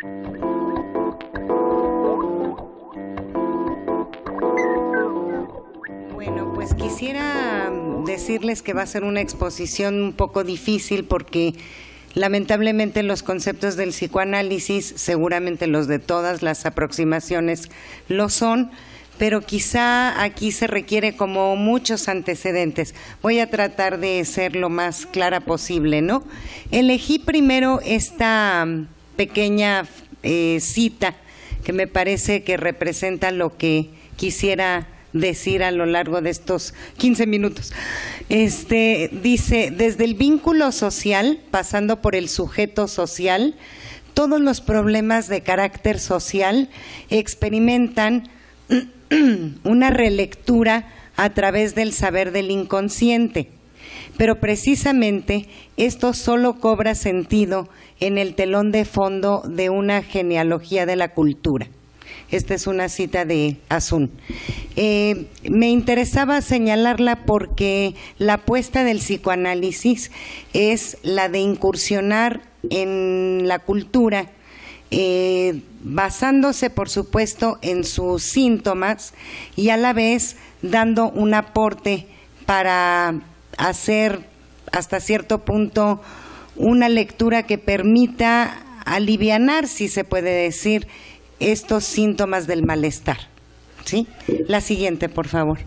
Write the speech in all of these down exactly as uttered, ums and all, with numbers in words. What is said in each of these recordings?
Bueno, pues quisiera decirles que va a ser una exposición un poco difícil porque lamentablemente los conceptos del psicoanálisis, seguramente los de todas las aproximaciones lo son, pero quizá aquí se requiere como muchos antecedentes. Voy a tratar de ser lo más clara posible, ¿no? Elegí primero esta pequeña eh, cita que me parece que representa lo que quisiera decir a lo largo de estos quince minutos. Este, dice, desde el vínculo social, pasando por el sujeto social, todos los problemas de carácter social experimentan una relectura a través del saber del inconsciente, pero precisamente esto solo cobra sentido en el telón de fondo de una genealogía de la cultura. Esta es una cita de Asun. Eh, me interesaba señalarla porque la apuesta del psicoanálisis es la de incursionar en la cultura, eh, basándose, por supuesto, en sus síntomas y a la vez dando un aporte para hacer hasta cierto punto una lectura que permita alivianar, si se puede decir, estos síntomas del malestar. ¿Sí? La siguiente, por favor.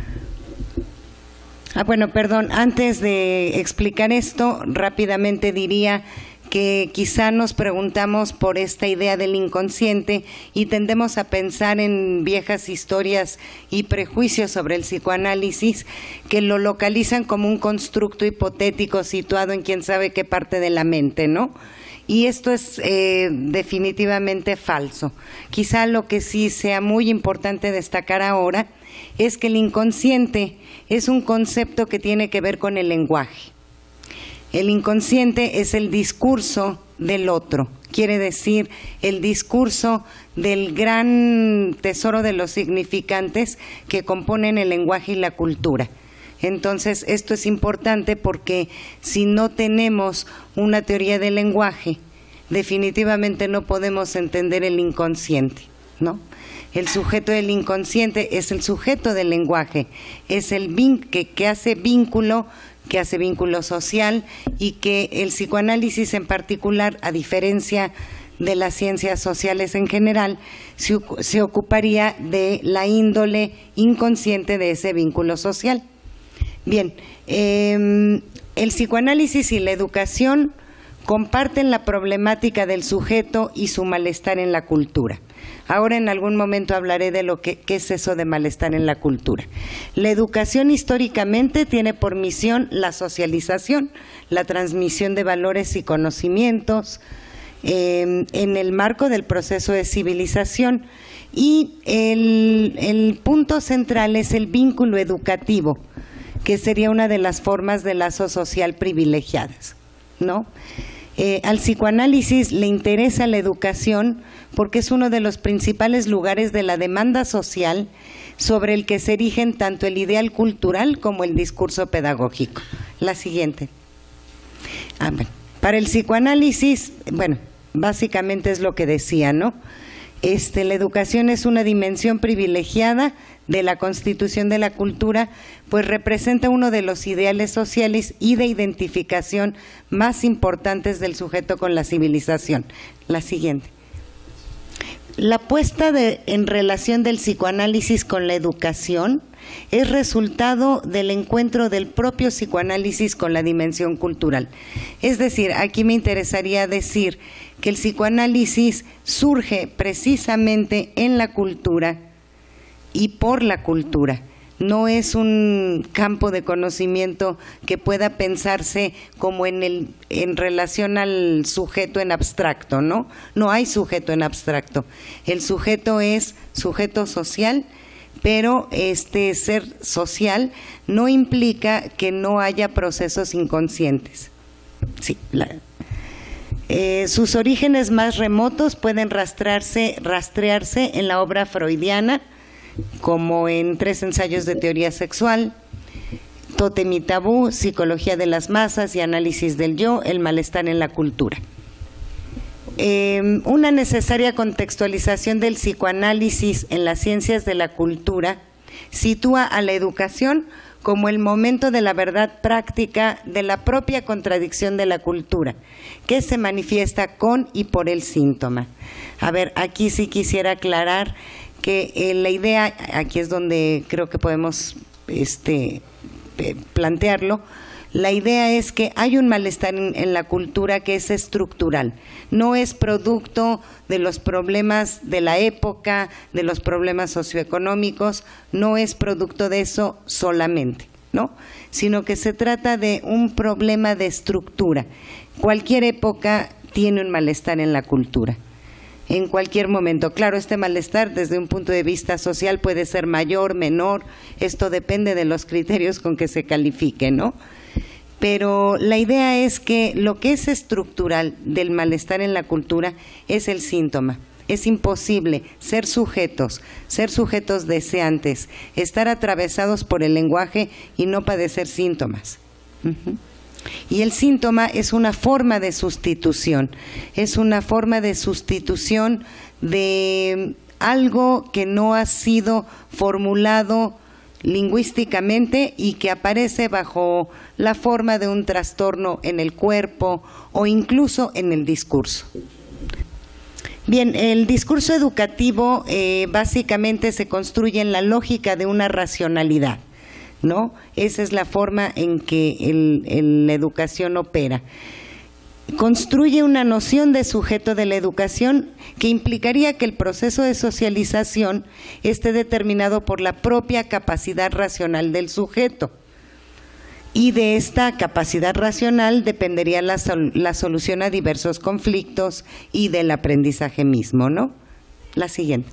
Ah, bueno, perdón, antes de explicar esto, rápidamente diría que quizá nos preguntamos por esta idea del inconsciente y tendemos a pensar en viejas historias y prejuicios sobre el psicoanálisis que lo localizan como un constructo hipotético situado en quién sabe qué parte de la mente, ¿no? Y esto es eh, definitivamente falso. Quizá lo que sí sea muy importante destacar ahora es que el inconsciente es un concepto que tiene que ver con el lenguaje. El inconsciente es el discurso del otro, quiere decir el discurso del gran tesoro de los significantes que componen el lenguaje y la cultura. Entonces, esto es importante porque si no tenemos una teoría del lenguaje, definitivamente no podemos entender el inconsciente, ¿no? El sujeto del inconsciente es el sujeto del lenguaje, es el vin que, que hace vínculo, que hace vínculo social y que el psicoanálisis en particular, a diferencia de las ciencias sociales en general, se, se ocuparía de la índole inconsciente de ese vínculo social. Bien, eh, el psicoanálisis y la educación comparten la problemática del sujeto y su malestar en la cultura. Ahora en algún momento hablaré de lo que qué es eso de malestar en la cultura. La educación históricamente tiene por misión la socialización, la transmisión de valores y conocimientos eh, en el marco del proceso de civilización y el, el punto central es el vínculo educativo, que sería una de las formas de lazo social privilegiadas, ¿no? Eh, al psicoanálisis le interesa la educación porque es uno de los principales lugares de la demanda social sobre el que se erigen tanto el ideal cultural como el discurso pedagógico. La siguiente. Ah, bueno. Para el psicoanálisis, bueno, básicamente es lo que decía, ¿no? Este, la educación es una dimensión privilegiada de la constitución de la cultura, pues representa uno de los ideales sociales y de identificación más importantes del sujeto con la civilización. La siguiente. La puesta de, en relación del psicoanálisis con la educación es resultado del encuentro del propio psicoanálisis con la dimensión cultural. Es decir, aquí me interesaría decir que el psicoanálisis surge precisamente en la cultura y por la cultura. No es un campo de conocimiento que pueda pensarse como en, el, en relación al sujeto en abstracto, ¿no? No hay sujeto en abstracto. El sujeto es sujeto social, pero este ser social no implica que no haya procesos inconscientes. Sí, la, eh, sus orígenes más remotos pueden rastrearse, rastrearse en la obra freudiana, como en Tres ensayos de teoría sexual, Tótem y tabú, Psicología de las masas y análisis del yo, el malestar en la cultura. Eh, una necesaria contextualización del psicoanálisis en las ciencias de la cultura sitúa a la educación como el momento de la verdad práctica de la propia contradicción de la cultura, que se manifiesta con y por el síntoma. A ver, aquí sí quisiera aclarar que eh, la idea, aquí es donde creo que podemos este, eh, plantearlo. La idea es que hay un malestar en, en la cultura que es estructural, no es producto de los problemas de la época, de los problemas socioeconómicos, no es producto de eso solamente, ¿no? Sino que se trata de un problema de estructura. Cualquier época tiene un malestar en la cultura, en cualquier momento. Claro, este malestar desde un punto de vista social puede ser mayor, menor, esto depende de los criterios con que se califique, ¿no? Pero la idea es que lo que es estructural del malestar en la cultura es el síntoma. Es imposible ser sujetos, ser sujetos deseantes, estar atravesados por el lenguaje y no padecer síntomas. Uh-huh. Y el síntoma es una forma de sustitución, es una forma de sustitución de algo que no ha sido formulado lingüísticamente y que aparece bajo la forma de un trastorno en el cuerpo o incluso en el discurso. Bien, el discurso educativo eh, básicamente se construye en la lógica de una racionalidad, ¿no? Esa es la forma en que el, el, la educación opera. Construye una noción de sujeto de la educación que implicaría que el proceso de socialización esté determinado por la propia capacidad racional del sujeto. Y de esta capacidad racional dependería la, sol- la solución a diversos conflictos y del aprendizaje mismo, ¿no? La siguiente.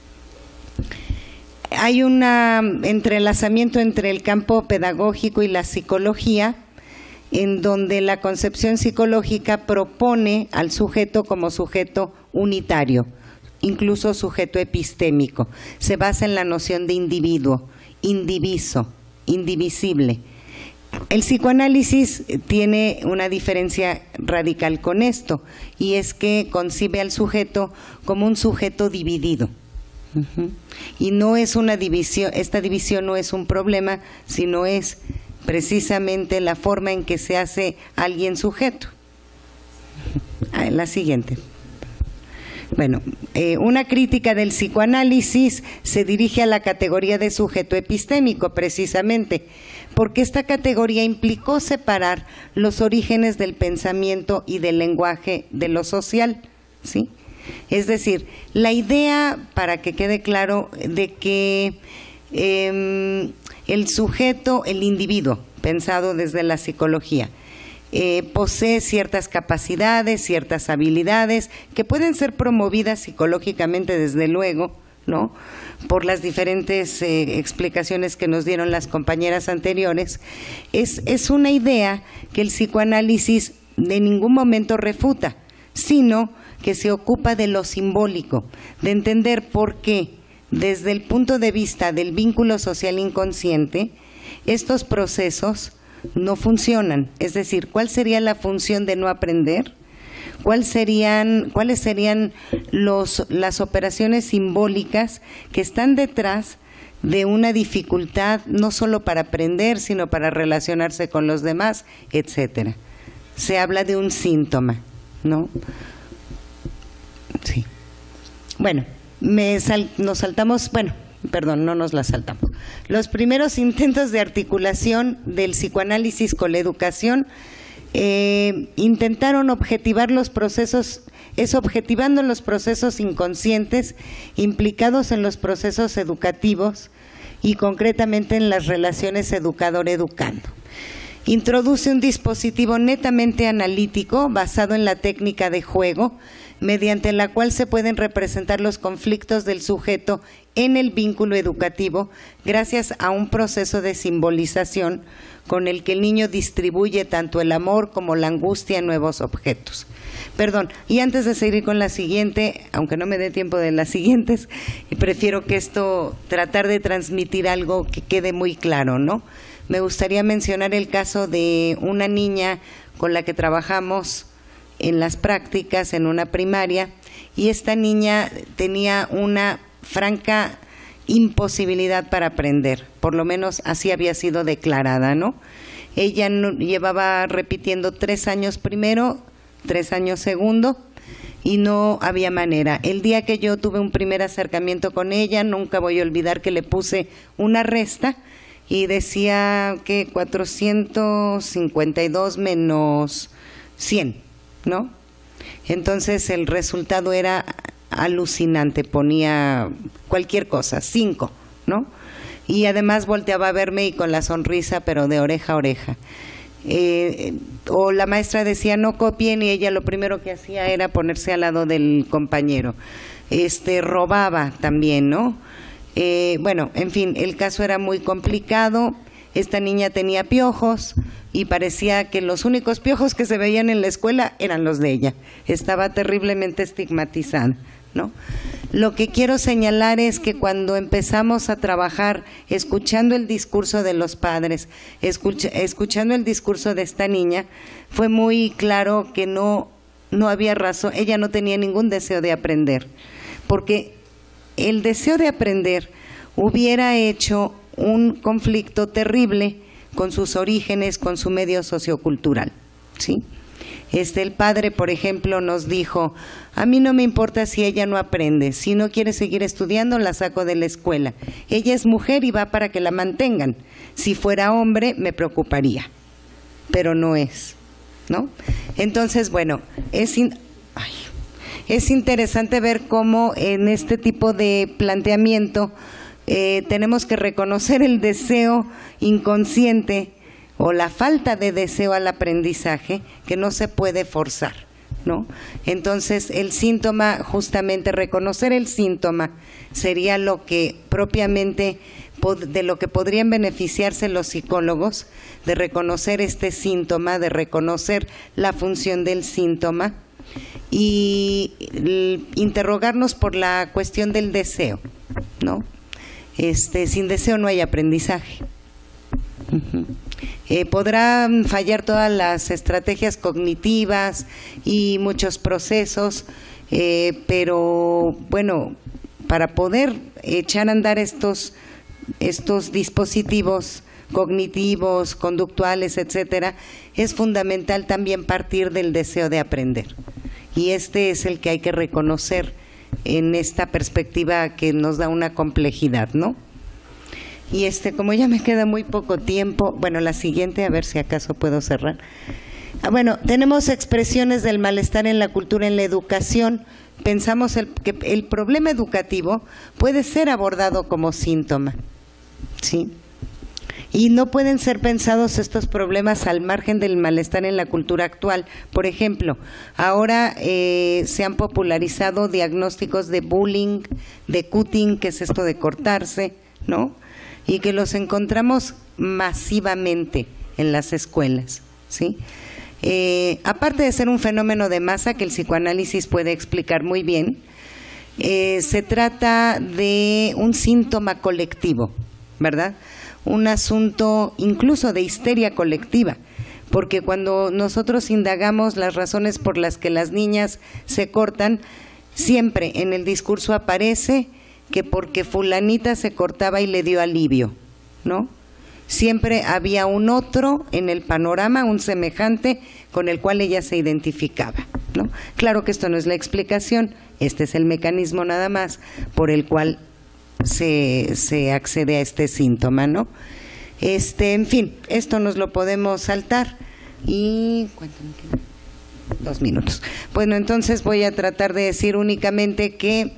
Hay un entrelazamiento entre el campo pedagógico y la psicología, en donde la concepción psicológica propone al sujeto como sujeto unitario, incluso sujeto epistémico. Se basa en la noción de individuo, indiviso, indivisible. El psicoanálisis tiene una diferencia radical con esto, y es que concibe al sujeto como un sujeto dividido. Uh-huh. Y no es una división, esta división no es un problema, sino es precisamente la forma en que se hace alguien sujeto. Ah, la siguiente. Bueno, eh, una crítica del psicoanálisis se dirige a la categoría de sujeto epistémico, precisamente, porque esta categoría implicó separar los orígenes del pensamiento y del lenguaje de lo social, ¿sí? Es decir, la idea, para que quede claro, de que eh, el sujeto, el individuo, pensado desde la psicología, eh, posee ciertas capacidades, ciertas habilidades que pueden ser promovidas psicológicamente, desde luego, ¿no?, por las diferentes eh, explicaciones que nos dieron las compañeras anteriores. Es, es una idea que el psicoanálisis de ningún momento refuta, sino que se ocupa de lo simbólico, de entender por qué, desde el punto de vista del vínculo social inconsciente, estos procesos no funcionan. Es decir, ¿cuál sería la función de no aprender? ¿Cuál serían, ¿Cuáles serían los, las operaciones simbólicas que están detrás de una dificultad no solo para aprender, sino para relacionarse con los demás, etcétera? Se habla de un síntoma, ¿no? Sí. Bueno, me sal, nos saltamos, bueno, perdón, no nos la saltamos. Los primeros intentos de articulación del psicoanálisis con la educación eh, intentaron objetivar los procesos, es objetivando los procesos inconscientes implicados en los procesos educativos y concretamente en las relaciones educador-educando. Introduce un dispositivo netamente analítico basado en la técnica de juego, mediante la cual se pueden representar los conflictos del sujeto en el vínculo educativo gracias a un proceso de simbolización con el que el niño distribuye tanto el amor como la angustia en nuevos objetos. Perdón, y antes de seguir con la siguiente, aunque no me dé tiempo de las siguientes, prefiero que esto, tratar de transmitir algo que quede muy claro, ¿no? Me gustaría mencionar el caso de una niña con la que trabajamos en las prácticas en una primaria, y esta niña tenía una franca imposibilidad para aprender, por lo menos así había sido declarada, ¿no? Ella no, llevaba repitiendo tres años primero, tres años segundo, y no había manera. El día que yo tuve un primer acercamiento con ella, nunca voy a olvidar que le puse una resta y decía que cuatrocientos cincuenta y dos menos cien, ¿no? Entonces el resultado era alucinante, ponía cualquier cosa, cinco, ¿no? Y además volteaba a verme y con la sonrisa, pero de oreja a oreja. Eh, o la maestra decía no copien y ella lo primero que hacía era ponerse al lado del compañero. Este, robaba también, ¿no? Eh, bueno, en fin, el caso era muy complicado. Esta niña tenía piojos y parecía que los únicos piojos que se veían en la escuela eran los de ella. Estaba terriblemente estigmatizada, ¿no? Lo que quiero señalar es que cuando empezamos a trabajar escuchando el discurso de los padres, escucha, escuchando el discurso de esta niña, fue muy claro que no, no había razón, ella no tenía ningún deseo de aprender, porque el deseo de aprender hubiera hecho un conflicto terrible con sus orígenes, con su medio sociocultural, ¿sí? Este, el padre, por ejemplo, nos dijo, a mí no me importa si ella no aprende, si no quiere seguir estudiando la saco de la escuela, ella es mujer y va para que la mantengan, si fuera hombre me preocuparía, pero no es, ¿no? Entonces, bueno, es, in... Ay. es interesante ver cómo en este tipo de planteamiento eh, tenemos que reconocer el deseo inconsciente o la falta de deseo al aprendizaje que no se puede forzar, ¿no? Entonces el síntoma, justamente reconocer el síntoma sería lo que propiamente de lo que podrían beneficiarse los psicólogos, de reconocer este síntoma, de reconocer la función del síntoma y interrogarnos por la cuestión del deseo, ¿no? Este, sin deseo no hay aprendizaje. Uh-huh. Eh, podrán fallar todas las estrategias cognitivas y muchos procesos, eh, pero bueno, para poder echar a andar estos, estos dispositivos cognitivos, conductuales, etcétera, es fundamental también partir del deseo de aprender. Y este es el que hay que reconocer en esta perspectiva que nos da una complejidad, ¿no? Y este, como ya me queda muy poco tiempo, bueno, la siguiente, a ver si acaso puedo cerrar. Ah, bueno, tenemos expresiones del malestar en la cultura, en la educación. Pensamos el, que el problema educativo puede ser abordado como síntoma, ¿sí? Y no pueden ser pensados estos problemas al margen del malestar en la cultura actual. Por ejemplo, ahora eh, se han popularizado diagnósticos de bullying, de cutting, que es esto de cortarse, ¿no? Y que los encontramos masivamente en las escuelas, ¿sí? Eh, aparte de ser un fenómeno de masa que el psicoanálisis puede explicar muy bien, eh, se trata de un síntoma colectivo, ¿verdad? Un asunto incluso de histeria colectiva, porque cuando nosotros indagamos las razones por las que las niñas se cortan, siempre en el discurso aparece que porque fulanita se cortaba y le dio alivio, ¿no? Siempre había un otro en el panorama, un semejante con el cual ella se identificaba, ¿no? Claro que esto no es la explicación, este es el mecanismo nada más por el cual se, se accede a este síntoma, ¿no? Este, en fin, esto nos lo podemos saltar y ¿cuánto me queda? Dos minutos. Bueno, entonces voy a tratar de decir únicamente que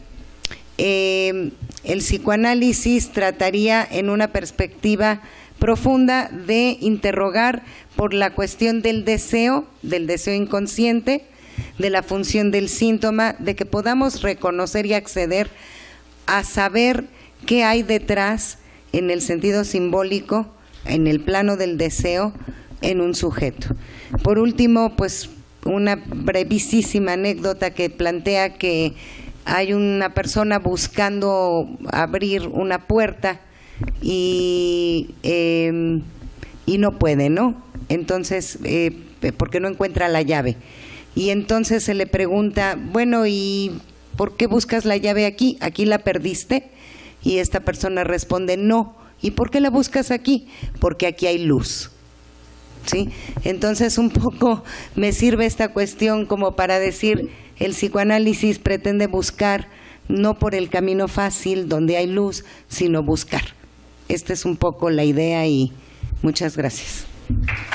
Eh, el psicoanálisis trataría en una perspectiva profunda de interrogar por la cuestión del deseo, del deseo inconsciente, de la función del síntoma, de que podamos reconocer y acceder a saber qué hay detrás en el sentido simbólico, en el plano del deseo, en un sujeto. Por último, pues una brevísima anécdota que plantea que hay una persona buscando abrir una puerta y, eh, y no puede, ¿no? Entonces, eh, porque no encuentra la llave. y entonces se le pregunta, bueno, ¿y por qué buscas la llave aquí? ¿Aquí la perdiste? Y esta persona responde, no. ¿Y por qué la buscas aquí? Porque aquí hay luz. ¿Sí? Entonces un poco me sirve esta cuestión como para decir, el psicoanálisis pretende buscar no por el camino fácil donde hay luz, sino buscar. Esta es un poco la idea y muchas gracias.